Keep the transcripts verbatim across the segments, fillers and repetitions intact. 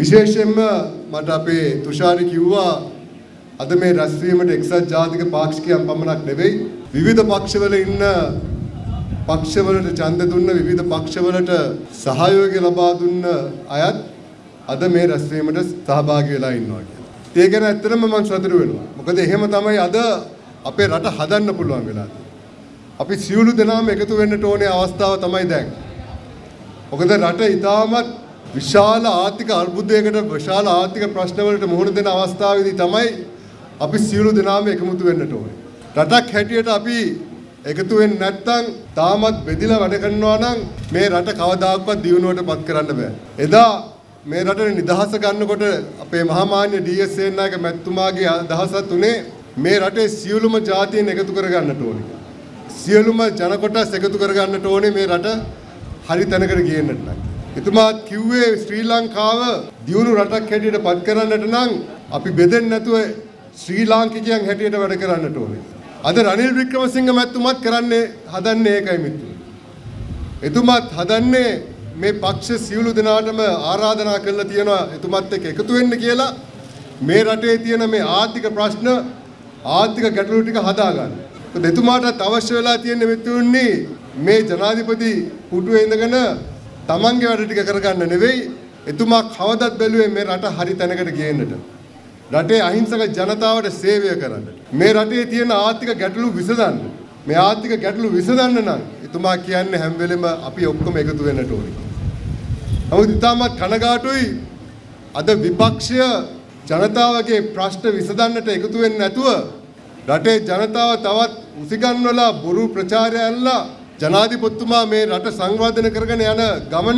විශේෂයෙන්ම මට අපේ තුෂාරි කිව්වා අද මේ රැස්වීමට එක්සත් ජාතික පාක්ෂිකයන් පමණක් නෙවෙයි විවිධ පක්ෂවල ඉන්න පක්ෂවලට ඡන්ද දුන්න විවිධ පක්ෂවලට සහයෝගය ලබා දුන්න අයත් අද මේ රැස්වීමට සහභාගී වෙලා ඉන්නවා කියලා. ඒ ගැන ඇත්තටම මම සතුටු වෙනවා. මොකද එහෙම තමයි අද අපේ රට හදන්න පුළුවන් වෙලා තියෙන්නේ. අපි සියලු දෙනාම එකතු වෙන්නට ඕනේ අවස්ථාව තමයි දැන්. මොකද රට ඉතාමත් විශාල ආර්ථික අර්බුදයකට විශාල ආර්ථික ප්‍රශ්නවලට මුහුණ දෙන අවස්ථාවේදී තමයි අපි සියලු දෙනාම එකමුතු වෙන්නට ඕනේ. රටක් හැටියට අපි එකතු වෙන්නේ නැත්නම් තාමත් බෙදිලා වැඩ කරනවා නම් මේ රට කවදාකවත් දියුණුවටපත් කරන්න බෑ. එදා මේ රටේ නිදහස ගන්නකොට අපේ මහාමාන්‍ය ඩී එස් සේනානායක මැතිතුමාගේ අදහසත් උනේ මේ රටේ සියලුම ජාතීන් එකතු කරගන්නට ඕනේ. සියලුම ජන කොටස් එකතු කරගන්නට ඕනේ මේ රට හරි තැනකට ගේන්නට නම්. එතුමා කිව්වේ ශ්‍රී ලංකාව දියුණු රටක් හැටියට පත් කරන්නට නම් අපි බෙදෙන්නේ නැතුව ශ්‍රී ලාංකිකයන් හැටියට වැඩ කරන්නට ඕනේ. අද රනිල් වික්‍රමසිංහ මැතිතුමාත් කරන්නේ හදන්නේ ඒකයි මිත්‍රයෝ. එතුමාත් හදන්නේ මේ පක්ෂ සියලු දෙනාටම ආරාධනා කරලා තියෙනවා එතුමාත් එක්ක එකතු වෙන්න කියලා මේ රටේ තියෙන මේ ආර්ථික ප්‍රශ්න ආර්ථික ගැටලු ටික හදාගන්න. ඒත් එතුමාටත් අවශ්‍ය වෙලා තියෙන මිත්‍රයෝනි මේ ජනාධිපති පුටුවේ ඉඳගෙන තමන්ගේ වැඩ ටික කරගන්න නෙවෙයි එතුමා කවදත් බැලුවේ මේ රට හරි තැනකට ගේන්නට. රටේ අහිංසක ජනතාවට සේවය කරන්න. මේ රටේ තියෙන ආර්ථික ගැටලු විසඳන්න. මේ ආර්ථික ගැටලු විසඳන්න නම් එතුමා කියන්නේ හැම වෙලෙම අපි ඔක්කොම එකතු වෙන්නට ඕනේ. නමුත් ඉතාමත් කනගාටුයි අද විපක්ෂය ජනතාවගේ ප්‍රශ්න විසඳන්නට එකතු වෙන්නේ නැතුව රටේ ජනතාව තවත් උසිගන්වලා බොරු ප්‍රචාරයන්ලා ජනාධිපතිතුමා මේ රට සංවර්ධනය කරගෙන යන ගමන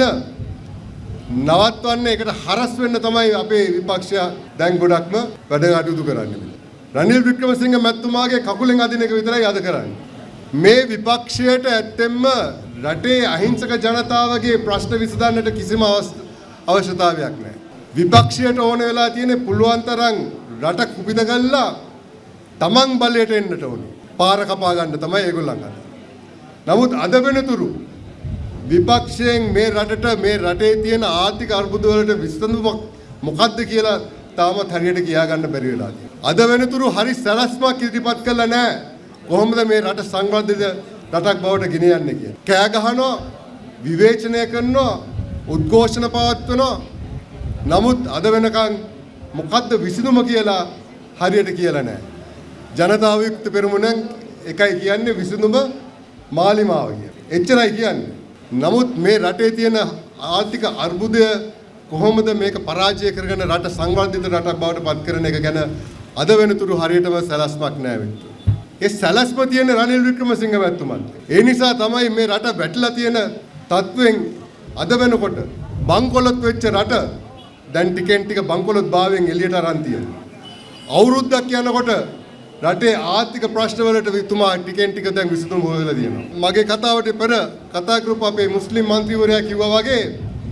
නවත්වන්න ඒකට හරස් වෙන්න තමයි අපේ විපක්ෂය දැන් ගොඩක්ම වැඩ කටයුතු කරන්නේ. රනිල් වික්‍රමසිංහ මැතිතුමාගේ කකුලෙන් අදින එක විතරයි අද කරන්නේ. මේ විපක්ෂයට ඇත්තෙන්ම රටේ අහිංසක ජනතාවගේ ප්‍රශ්න විසඳන්නට කිසිම අවශ්‍යතාවයක් නැහැ. විපක්ෂයට ඕන වෙලා තියෙන්නේ පුළුවන් තරම් රට කුපිත කළා තමන් බලයට එන්නට ඕනේ. පාර කපා ගන්න තමයි ඒගොල්ලන් හදන්නේ. නමුත් අද වෙනතුරු විපක්ෂයෙන් මේ රටට මේ රටේ තියෙන ආර්ථික අර්බුද වලට විසඳුමක් මොකක්ද කියලා තාමත් හරියට කියා ගන්න බැරි වෙලා තියෙනවා. අද වෙනතුරු හරි සැලැස්මක් ඉදිරිපත් කළා නැහැ. කොහොමද මේ රට සංවර්ධිත රටක් බවට ගෙනියන්නේ කියලා. කෑ ගහනවා, විවේචනය කරනවා, උද්ඝෝෂණ පවත්වනවා. නමුත් අද වෙනකන් මොකද්ද විසඳුම කියලා හරියට කියලා නැහැ. ජනතාව යුක්ත පෙරමුණෙන් එකයි කියන්නේ විසඳුම මාලිමාව කියලා. එච්චරයි කියන්නේ. නමුත් මේ රටේ තියෙන ආර්ථික අර්බුදය කොහොමද මේක පරාජය කරගෙන රට සංවර්ධිත රටක් බවට පත් කරන එක ගැන අද වෙනතුරු හරියටම සැලැස්මක් නැහැ වෙන්නේ. ඒ සැලැස්ම තියෙන රනිල් වික්‍රමසිංහ මැතිතුමන්ට. ඒ නිසා තමයි මේ රට වැටලා තියෙන තත්වෙන් අද වෙනකොට බංකොලොත් වෙච්ච රට දැන් ටිකෙන් ටික බංකොලොත් භාවයෙන් එළියට අරන් තියෙනවා. අවුරුද්දක් යනකොට රටේ ආර්ථික ප්‍රශ්න වලට විතුමා ටිකෙන් ටික දැන් විසඳුම් හොයලා තියෙනවා. මගේ කතාවට පෙර කතා කරපු අපේ මුස්ලිම් മന്ത്രിවරයා කිව්වා වගේ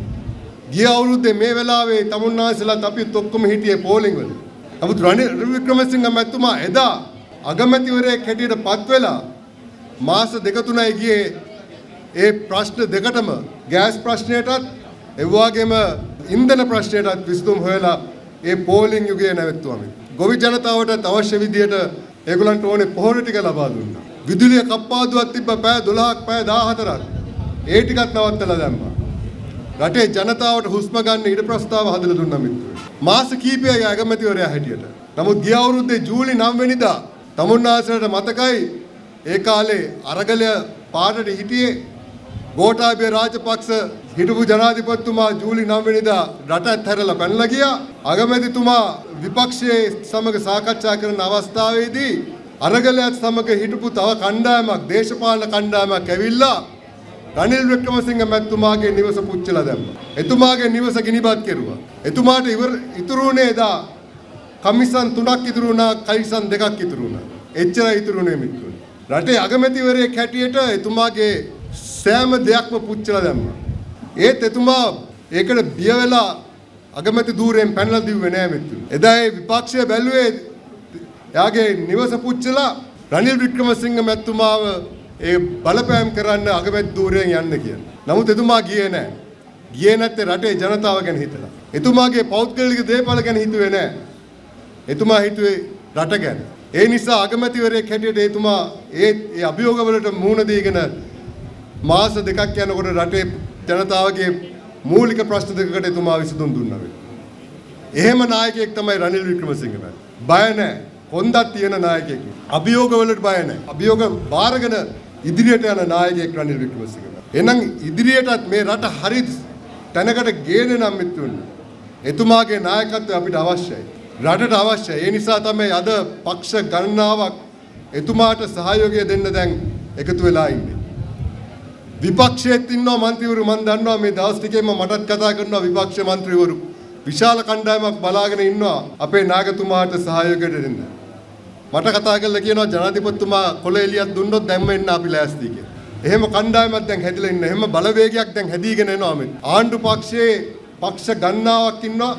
ගිය අවුරුද්දේ මේ වෙලාවේ තමුන්නාන්සලාත් අපිත් ඔක්කොම හිටියේ පෝලිං වල. නමුත් රනිල් වික්‍රමසිංහ මැතිතුමා එදා අගමැතිවරයෙක් හැටියට පත් වෙලා මාස දෙක තුනයි ගියේ ඒ ප්‍රශ්න දෙකටම ගෑස් ප්‍රශ්නයටත් ඒ වගේම ඉන්ධන ප්‍රශ්නයටත් විසඳුම් හොයලා ඒ පෝලිං යුගය නැවතුවා. ගොවි ජනතාවට අවශ්‍ය විදියට ඒගොල්ලන්ට ඕනේ පොහොර ටික ලබා දුන්නා. විදුලිය කප්පාදුවක් තිබ්බ පැය දොළහක් පැය දාහතරක්. ඒ ටිකත් නවත්තලා දැම්මා. රටේ ජනතාවට හුස්ම ගන්න ඉඩ ප්‍රස්තාව හදලා දුන්නා මිත්‍රයෝ. මාස කිහිපයක අගමැතිවරයා හැටියට. නමුත් ගිය අවුරුද්දේ ජූලි නවය වෙනිදා තමුන්නාන්සලට මතකයි ඒ කාලේ අරගලය පාරට හිටියේ ගෝඨාභය රාජපක්ෂ හිටපු ජනාධිපතිතුමා ජූලි නවය වෙනිදා රටත් හැරලා පැනලා ගියා. අගමැතිතුමා විපක්ෂයේ සමග සාකච්ඡා කරන අවස්ථාවේදී අරගලයත් සමග හිටපු තව කණ්ඩායමක් දේශපාලන කණ්ඩායමක් ඇවිල්ලා රනිල් වික්‍රමසිංහ මැතිතුමාගේ නිවස පුච්චලා දැම්මා. එතුමාගේ නිවස ගිනිබත් කෙරුවා. එතුමාට ඉවර ඉතුරු වුණේ එදා කමිසන් තුනක් ඉතුරු වුණා, කයිසන් දෙකක් ඉතුරු වුණා. එච්චරයි ඉතුරු වුණේ මිත්‍රයෝ. රටේ අගමැතිවරයෙක් හැටියට එතුමාගේ සෑම දෙයක්ම පුච්චලා දැම්මා. ඒත් එතුමා ඒකට බිය වෙලා අගමැති ධූරයෙන් පැනලා දිව්වේ නෑ මිත්‍රයෝ. එදා ඒ විපක්ෂය බැලුවේ එයාගේ නිවස පුච්චලා රනිල් වික්‍රමසිංහ මැතිතුමාව ඒ බලපෑම් කරන්න අගමැති ධූරයෙන් යන්න කියලා. නමුත් එතුමා ගියේ නෑ. ගියේ නැත්තේ රටේ ජනතාව ගැන හිතලා. එතුමාගේ පෞද්ගලික දේපල ගැන හිතුවේ නැහැ. එතුමා හිතුවේ රට ගැන. ඒ නිසා අගමැතිවරයෙක් හැටියට එතුමා ඒ ඒ අභියෝගවලට මුහුණ දීගෙන මාස දෙකක් යනකොට රටේ ජනතාවගේ මූලික ප්‍රශ්න දෙකකට එතුමා විසඳුම් දුන්නා. එහෙම නායකයෙක් තමයි රනිල් වික්‍රමසිංහ මහත්මයා. බය නැහැ. හොඳක් තියෙන නායකයෙක්. අභියෝගවලට බය නැහැ. අභියෝග බාරගෙන ඉදිරියට යන නායකයෙක් රනිල් වික්‍රමසිංහ. එහෙනම් ඉදිරියටත් මේ රට හරි තැනකට ගේන්න නම් මිතුරුනි. එතුමාගේ නායකත්වය අපිට අවශ්‍යයි. රටට අවශ්‍යයි. ඒ නිසා තමයි අද පක්ෂ ගණනාවක් එතුමාට සහයෝගය දෙන්න දැන් එකතු වෙලා ඉන්නේ. විපක්ෂයේත් ඉන්නවා മന്ത്രിවරු මම දන්නවා මේ දවස් ටිකේම මටත් කතා කරනවා විපක්ෂ മന്ത്രിවරු. විශාල කණ්ඩායමක් බලාගෙන ඉන්නවා අපේ නායකතුමාට සහයෝගය දෙන්න. මට කතා කරලා කියනවා ජනාධිපතිතුමා කොළ එළියක් දුන්නොත් දැම්ම එන්න අපි ලෑස්ති කියලා. එහෙම කණ්ඩායමක් දැන් හැදිලා ඉන්න. එහෙම බලවේගයක් දැන් හැදීගෙන එනවා මේ. ආණ්ඩු පක්ෂයේ පක්ෂ ගණනාවක් ඉන්නවා.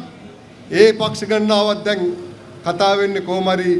ඒ පක්ෂ ගණනාවක් දැන් කතා වෙන්නේ කොහොම හරි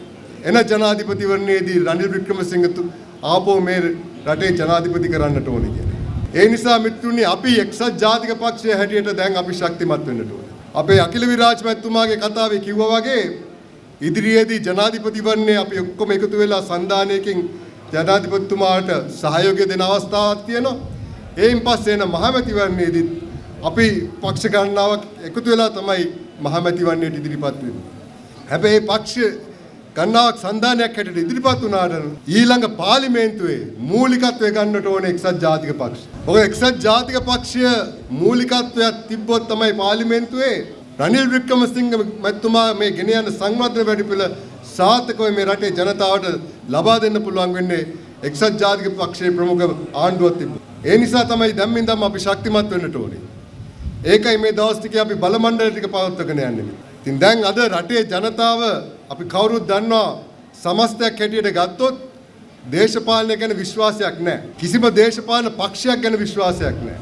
එන ජනාධිපතිවරණයේදී රනිල් වික්‍රමසිංහ ආපෝ මේ රටේ ජනාධිපති කරන්නට ඕනේ කියලා. ඒ නිසා මිත්‍රුනි අපි එක්සත් ජාතික පක්ෂය හැටියට දැන් අපි ශක්තිමත් වෙන්නට ඕනේ. අපේ අකිල විරාජ් මැතිතුමාගේ කතාවේ කිව්වා වගේ ඉදිරියේදී ජනාධිපතිවරණය අපි ඔක්කොම එකතු වෙලා සන්දානයකින් ජනාධිපතිතුමාට සහයෝගය දෙන අවස්ථාවක් තියෙනවා. එයින් පස්සේ එන මහමැතිවරණයේදී අපි පක්ෂ ගණනාවක් එකතු වෙලා තමයි මහමැතිවරණයට ඉදිරිපත් වෙන්නේ. හැබැයි පක්ෂ ගණනාවක් සන්දානයක් හැටියට ඉදිරිපත් වුණාට ඊළඟ පාර්ලිමේන්තුවේ මූලිකත්වය ගන්නට ඕනේ එක්සත් ජාතික පක්ෂය. මොකද එක්සත් ජාතික පක්ෂය මූලිකත්වයක් තිබ්බොත් තමයි පාර්ලිමේන්තුවේ රනිල් වික්‍රමසිංහ මැතිතුමා මේ ගෙන යන සංවර්ධන වැඩපිළිවෙල සාර්ථකව මේ රටේ ජනතාවට ලබා දෙන්න පුළුවන් වෙන්නේ එක්සත් ජාතික පක්ෂයේ ප්‍රමුඛ ආණ්ඩුවක් තිබ්බොත්. ඒ නිසා තමයි දැම්මින් දැම්ම අපි ශක්තිමත් වෙන්නට ඕනේ. ඒකයි මේ දවස් ටිකේ අපි බල මණ්ඩල ටික පවත්වාගෙන යන්නේ. ඉතින් දැන් අද රටේ ජනතාව අපි කවුරුත් දන්නවා සමස්තයක් හැටියට ගත්තොත් දේශපාලනය ගැන විශ්වාසයක් නැහැ. කිසිම දේශපාලන පක්ෂයක් ගැන විශ්වාසයක් නැහැ.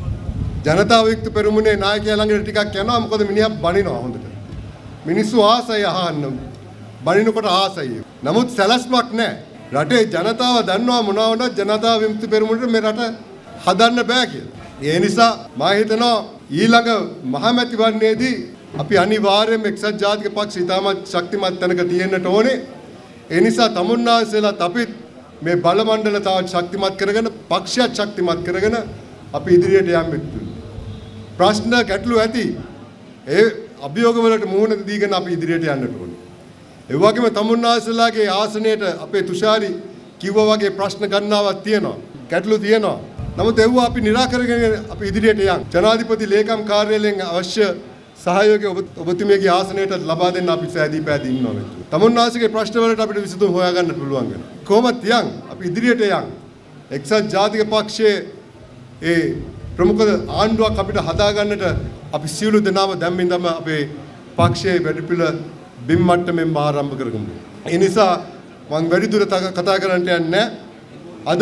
ජනතාව යුක්ත පෙරමුණේ නායකයා ළඟට ටිකක් යනවා මොකද මිනිහා බනිනවා හොඳට. මිනිස්සු ආසයි අහන්න. බනිනකොට ආසයි. නමුත් සැලැස්මක් නැහැ. රටේ ජනතාව දන්නවා මොනවා වුණත් ජනතාව විමුක්ති පෙරමුණට මේ රට හදන්න බෑ කියලා. ඒ නිසා මම හිතනවා ඊළඟ මහමැතිවරණයේදී අපි අනිවාර්යයෙන්ම එක්සත් ජාතික පක්ෂ ඉතාමත් ශක්තිමත් තැනක තියෙන්නට ඕනේ. ඒ නිසා තමුන්නාන්සේලාත් අපිත් මේ බල මණ්ඩල තවත් ශක්තිමත් කරගෙන පක්ෂයත් ශක්තිමත් කරගෙන අපි ඉදිරියට යන්න ප්‍රශ්න ගැටලු ඇති. ඒ අභියෝග වලට මුහුණ දීගෙන අපි ඉදිරියට යන්නට ඕනේ. ඒ වගේම තමුන්නාන්සේලාගේ ආසනයේට අපේ තුෂාරි කිව්වා වගේ ප්‍රශ්න ගණනාවක් තියෙනවා. ගැටලු තියෙනවා. නමුත් ඒව අපි निराකරගෙන අපි ඉදිරියට යන්. ජනාධිපති ලේකම් කාර්යාලයෙන් අවශ්‍ය සහයෝගය ඔබතුමියගේ ආසනයට ලබා දෙන්න අපි සෑදී පැහැදී ඉන්නවා. තමුන්නාන්සේගේ ප්‍රශ්න වලට අපිට විසඳුම් හොයාගන්න පුළුවන් වෙනවා. කොහොමද යන් අපි ඉදිරියට යන්. එක්සත් ජාතික පක්ෂයේ ඒ ප්‍රමුඛ ආණ්ඩුවක් අපිට හදාගන්නට අපි සියලු දෙනාම දැම්මින් තම අපේ පක්ෂයේ වැඩපිළිවෙල බිම් මට්ටමින් ආරම්භ කරගමු. ඒ නිසා මම වැඩි දුර කතා කරන්න යන්නේ නැහැ. අද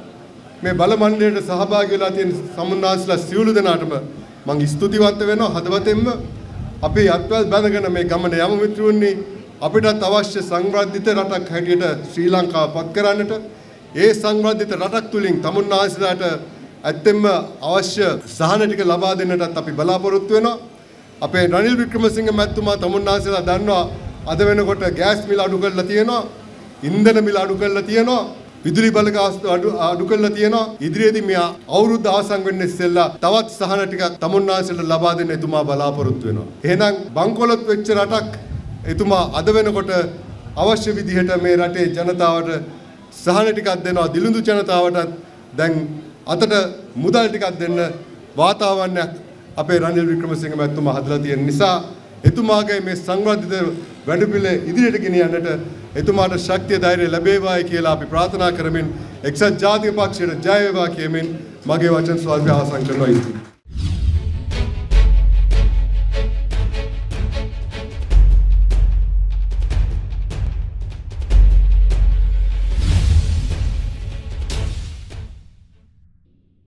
මේ බල මණ්ඩලයට සහභාගී වෙලා තියෙන සමුන්නාන්සලා සියලු දෙනාටම මම ස්තුතිවන්ත වෙනවා හදවතින්ම. අපි අත්වැල් බැඳගෙන මේ ගමන යමු මිත්‍රයනි. අපිටත් අවශ්‍ය සංවර්ධිත රටක් හැටියට ශ්‍රී ලංකාව පත් කරන්නට ඒ සංවර්ධිත රටක් තුලින් තමුන්නාන්සලාට ඇත්තෙන්ම අවශ්‍ය සහන ටික ලබා දෙන්නටත් අපි බලාපොරොත්තු වෙනවා. අපේ රනිල් වික්‍රමසිංහ මැතිතුමා තමුන්නාන්සලා දන්නවා අද වෙනකොට ගෑස් මිල අඩු කරලා තියෙනවා. ඉන්ධන මිල අඩු කරලා තියෙනවා. විදුලි බල ගාස්තු අඩු අඩු කරලා තියෙනවා. ඉදිරියේදී මේ අවුරුද්ද අවසන් වෙන්න ඉස්සෙල්ලා තවත් සහන ටිකක් තමුන්නාන්සලට ලබා දෙන්න එතුමා බලාපොරොත්තු වෙනවා. එහෙනම් බංකොලොත් වෙච්ච රටක් එතුමා අද වෙනකොට අවශ්‍ය විදිහට මේ රටේ ජනතාවට සහන ටිකක් දෙනවා. දිලිඳු ජනතාවටත් දැන් අතට මුදල් ටිකක් දෙන්න වාතාවරණයක් අපේ රනිල් වික්‍රමසිංහ මැතිතුමා හදලා තියෙන නිසා එතුමාගේ මේ සංවර්ධිත වැඩපිළිවෙල ඉදිරියට ගෙනියන්නට එතුමාට ශක්තිය ධෛර්යය ලැබේවායි කියලා අපි ප්‍රාර්ථනා කරමින් එක්සත් ජාතික පක්ෂයට ජය වේවා කියමින් මගේ වචන ස්වල්පය අවසන් කරනවා.